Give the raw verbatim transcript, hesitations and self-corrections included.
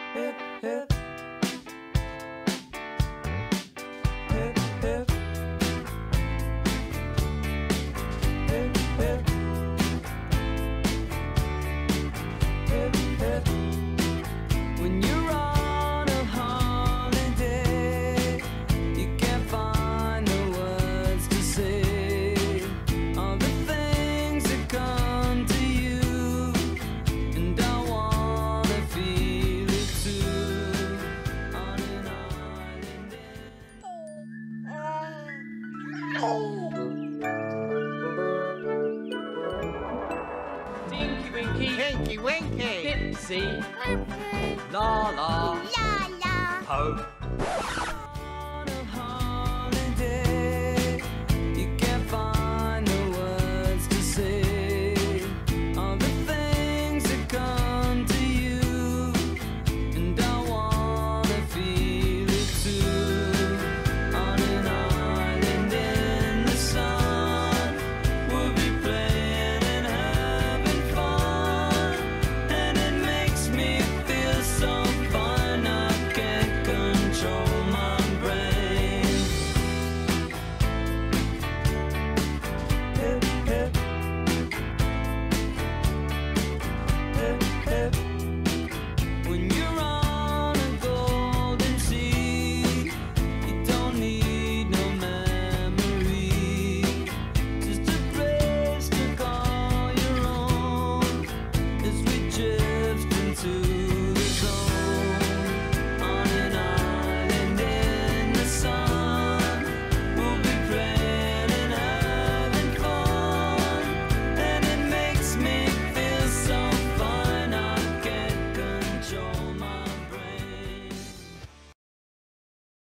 hip, hip. Hip, hip. Hip, hip. Hip, hip. When you're on a holiday, you can't find the words to say all the things that come to you, and I wanna feel it too. On an island Tinky Winky, Tinky Winky. Dipsy, La La, La la. Po.